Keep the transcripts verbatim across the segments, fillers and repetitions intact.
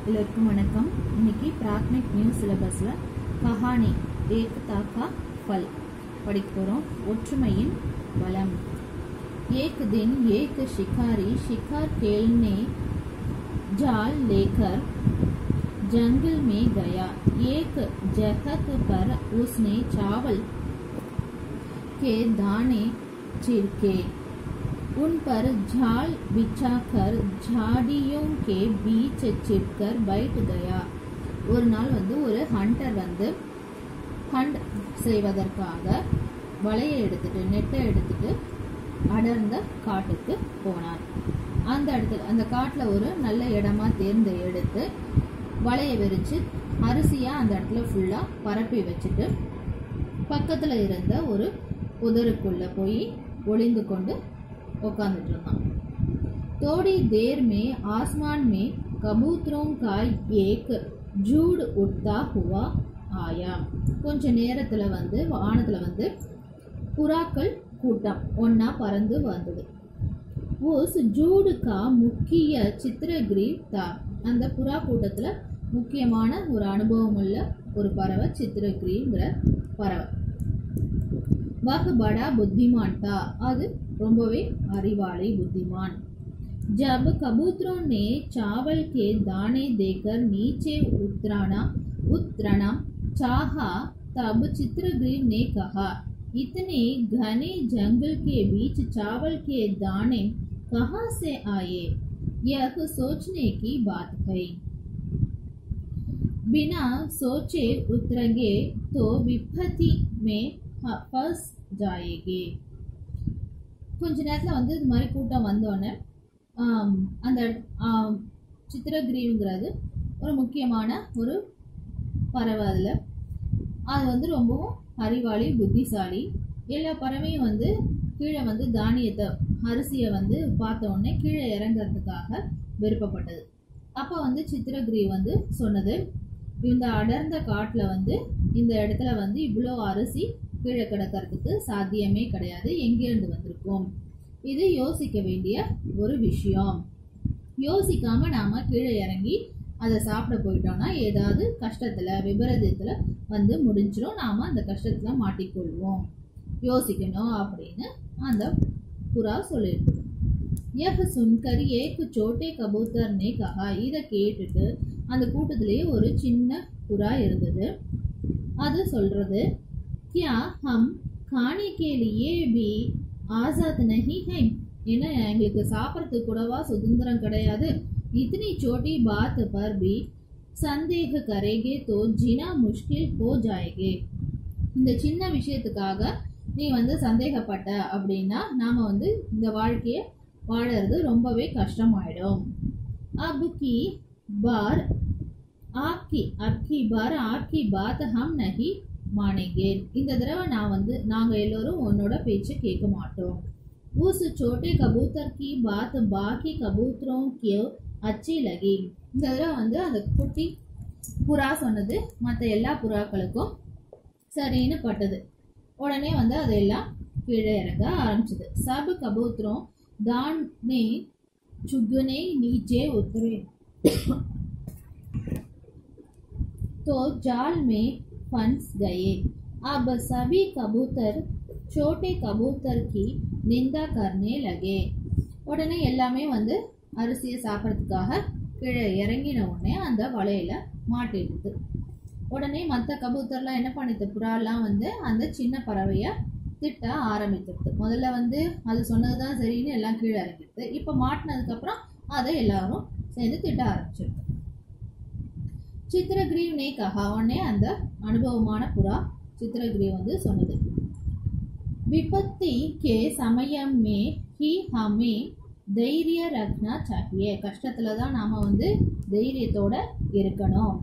எல்லாருக்கும் வணக்கம். இன்னைக்கு பிராத்மிக் நியூ சிலபஸ்ல கஹானி ஏக்தா கா ஃபல் படிக்க போறோம். ஒற்றுமையின் பலம். एक दिन एक शिकारी शिकार खेलने जाल लेकर जंगल में गया। एक जगह पर उसने चावल के दाने छिड़के, उन पर जाल बिछाकर झाड़ियों के बीच छिपकर बैठ गया। ஒரு நாள் வந்து ஒரு ஹண்டர் வந்து ஹண்ட் செய்வதற்காக வலையை எடுத்துட்டு நெட்டை எடுத்துட்டு அடர்ந்த காட்டுக்கு போனார். அந்த இடத்துல அந்த காட்டில் ஒரு நல்ல இடமா தேர்ந்து எடுத்து வலையை விரிச்சு அரிசியா அந்த இடத்துல ஃபுல்லா பரப்பி வச்சுட்டு பக்கத்துல இருந்த ஒரு புதருக்குள்ள போய் ஒளிந்து கொண்டு உட்காந்துட்டு இருந்தான். थोड़ी देर में आसमान में कबूतरों का एक झुंड उड़ता हुआ आया। கொஞ்ச நேரத்துல வந்து வானத்துல வந்து புறாக்கள் கூட்டம் ஒன்னா பறந்து வந்தது. उस झुंड का मुख्य चित्रगिरी था। அந்த புறா கூட்டத்துல முக்கியமான ஒரு அனுபவம் உள்ள ஒரு பறவை சித்திரகிரிங்கிற பறவை. वह बड़ा बुद्धिमान था। அது ரொம்பவே அறிவாளி புத்திமான். जब कबूतरों ने चावल के दाने देकर नीचे उतरना उतरना चाहा तब चित्रग्रीव ने कहा, इतने घने जंगल के बीच चावल के दाने कहाँ से आए? यह सोचने की बात है। बिना सोचे उतरेंगे तो विपत्ति में फंस जाएंगे। கொஞ்ச நேரத்துல வந்து இது மாதிரி கூட்டம் வந்தோடனே அந்த சித்திரகிரிங்கிறது ஒரு முக்கியமான ஒரு பறவை. அதில் அது வந்து ரொம்பவும் அறிவாளி புத்திசாலி. எல்லா பறவையும் வந்து கீழே வந்து தானியத்தை அரிசியை வந்து பார்த்த உடனே கீழே இறங்கிறதுக்காக விருப்பப்பட்டது. அப்போ வந்து சித்திரகிரி வந்து சொன்னது, இந்த அடர்ந்த காட்டில் வந்து இந்த இடத்துல வந்து இவ்வளோ அரிசி கீழே கிடக்கிறதுக்கு சாத்தியமே கிடையாது. எங்கிருந்து வந்திருக்கும்? இது யோசிக்க வேண்டிய ஒரு விஷயம். யோசிக்காம நாம கீழே இறங்கி அதை சாப்பிட போயிட்டோம்னா ஏதாவது கஷ்டத்துல விபரீதத்துல வந்து முடிஞ்சிடும். நாம அந்த கஷ்டத்துல மாட்டிக்கொள்வோம். யோசிக்கணும் அப்படின்னு அந்த புறா சொல்லிருக்கு. यह सुनकर एक छोटे कबूतर ने कहा, இதை கேட்டுட்டு அந்த கூட்டத்திலேயே ஒரு சின்ன புறா இருந்தது. அது சொல்றது, क्या हम खाने के लिए भी आजाद नहीं है? ஏன்னா எங்களுக்கு சாப்பிட்றதுக்கு கூடவா சுதந்திரம் கிடையாது? इतनी छोटी बात पर भी संदेह करेंगे तो जीना मुश्किल हो जाएगा। இந்த சின்ன விஷயத்துக்காக நீ வந்து சந்தேகப்பட்ட அப்படின்னா நாம வந்து இந்த வாழ்க்கைய வாழறது ரொம்பவே கஷ்டமாயிடும். अब की बार आपकी आपकी बार आपकी बात हम नहीं मानेंगे। இந்த தடவை நான் வந்து நாங்க எல்லோரும் உன்னோட பேச்சை கேட்க மாட்டோம். उस छोटे कबूतर की बात बाकी कबूतरों की अच्छी लगी। இந்த தடவை வந்து அந்த குட்டி புறா சொன்னது மற்ற எல்லா புறாக்களுக்கும் சரின்னு பட்டது. உடனே வந்து அதெல்லாம் கீழே இறங்க ஆரம்பிச்சது. सब कबूतरों दाने चुगने नीचे उतरे तो जाल में फंस गए। अब सभी कबूतर छोटे कबूतर की निंदा करने लगे। உடனே எல்லாமே வந்து அரிசியை சாப்பிட்றதுக்காக கீழே இறங்கின உடனே அந்த வலையில மாட்டிடுது. உடனே மற்ற கபூத்தர்லாம் என்ன பண்ணிட்டு புறாலாம் வந்து அந்த சின்ன பறவைய திட்ட ஆரம்பிச்சிருது. முதல்ல வந்து அது சொன்னதுதான் சரின்னு எல்லாம் கீழே இறங்கிடுது. இப்ப மாட்டினதுக்கு அப்புறம் அதை எல்லாரும் சேர்ந்து திட்ட ஆரம்பிச்சிருது. चित्रग्रीव ने कहा, உடனே அந்த அனுபவமான புறா चित्रग्रीव வந்து சொன்னது, विपत्ति के समय में ही हमें தைரிய रखना चाहिए। கஷ்டத்துல தான் நாம வந்து தைரியத்தோட இருக்கணும்.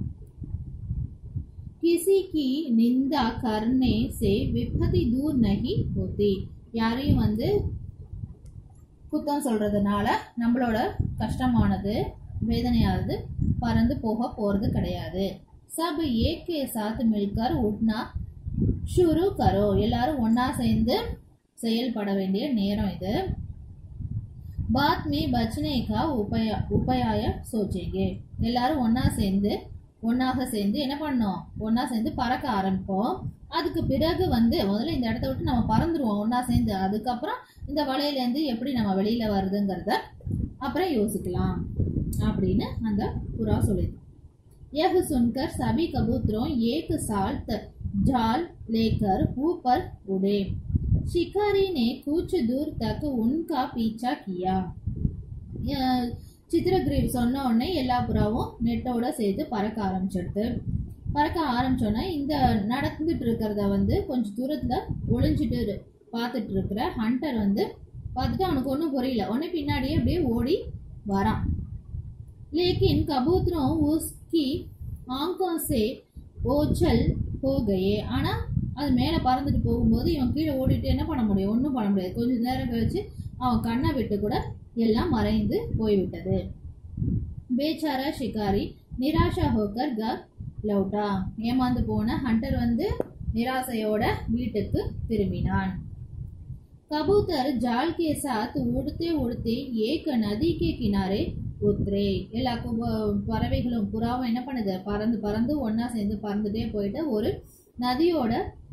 किसी की निंदा करने से विपत्ति दूर नहीं होती। யாரையும் வந்து குத்தம் சொல்றதுனால நம்மளோட கஷ்டமானது வேதனையானது பறந்து போக போறது கிடையாது. सब एक के साथ मिलकर उठना शुरू करो। எல்லாரும் ஒன்னா சேர்ந்து செயல்பட வேண்டிய நேரம் இது. பாத் में बचने का उपाय उपाय सोचेंगे. எல்லாரும் ஒன்னா சேர்ந்து ஒன்னாக சேர்ந்து என்ன பண்ணோம், ஒன்னா சேர்ந்து பறக்க ஆரம்பிப்போம். அதுக்கு பிறகு வந்து முதல்ல இந்த இடத்த விட்டு நம்ம பறந்துருவோம் ஒன்னா சேர்ந்து. அதுக்கப்புறம் இந்த வலையிலேருந்து எப்படி நம்ம வெளியில வருதுங்கிறத அப்புறம் யோசிக்கலாம் அப்படின்னு அந்த புறா சொல்லிது. यह सुनकर सभी कबूतरों एक साथ जाल लेकर ऊपर उड़े. शिकारी ने कुछ दूर तक उनका पीछा किया. சித்திரகிரீவ் சொன்ன உடனே எல்லா புறாவும் நெட்டோட சேர்த்து பறக்க ஆரம்பிச்சிடுது. பறக்க ஆரம்பிச்சோன்னா இந்த நடந்துட்டு இருக்கிறத வந்து கொஞ்சம் தூரத்துல ஒளிஞ்சிட்டு பார்த்துட்டு இருக்கிற ஹண்டர் வந்து பார்த்துட்டு அவனுக்கு ஒன்றும் புரியல. உடனே பின்னாடியே அப்படியே ஓடி வரான். लेकिन कबूतरों उसकी आंखों से ओझल हो गए. ஆனா அது மேல பறந்துட்டு போகும்போது இவன் கீழே ஓடிட்டு என்ன பண்ண முடியும், ஒன்றும் பண்ண முடியாது. கொஞ்சம் நேரம் கழிச்சு அவன் கண்ணை விட்டு கூட எல்லாம் மறைந்து போய்விட்டது. बेचारा शिकारी निराशा होकर घर लौटा. ஏமாந்து போன ஹண்டர் வந்து நிராசையோட வீட்டுக்கு திரும்பினான். कबूतर जाल के साथ उड़ते उड़ते एक नदी के किनारे उतरे. எல்லா பறவைகளும் புறாவும் என்ன பண்ணுது, பறந்து பறந்து ஒன்னா சேர்ந்து பறந்துட்டே போயிட்டு ஒரு நதியோட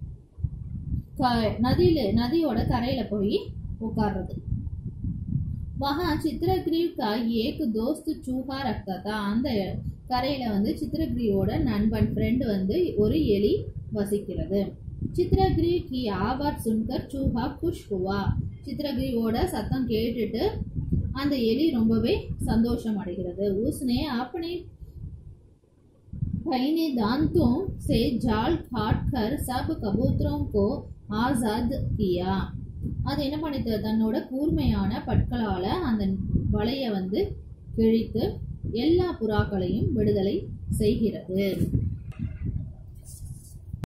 நதியில நதியோட கரையில போய் உட்கார்றது. वहां चित्रग्रीव का एक दोस्त चूहा रखता था. அந்த கரையில வந்து சித்திரகிரீவோட நண்பன் ஃப்ரெண்ட் வந்து ஒரு எலி வசிக்கிறது. चित्रग्रीव की आवाज सुनकर चूहा खुश हुआ. चित्रग्रीவோட சத்தம் கேட்டுட்டு அந்த எலி ரொம்பவே சந்தோஷம் அடைகிறது. उसने अपने पहने दांतों से जाल काटकर सब कबूतरों को आजाद किया. அது என்ன பண்ணிட்டு தன்னோட கூர்மையான பற்களால அந்த வலையை வந்து கிழித்து எல்லா புறாக்களையும் விடுதலை செய்கிறது.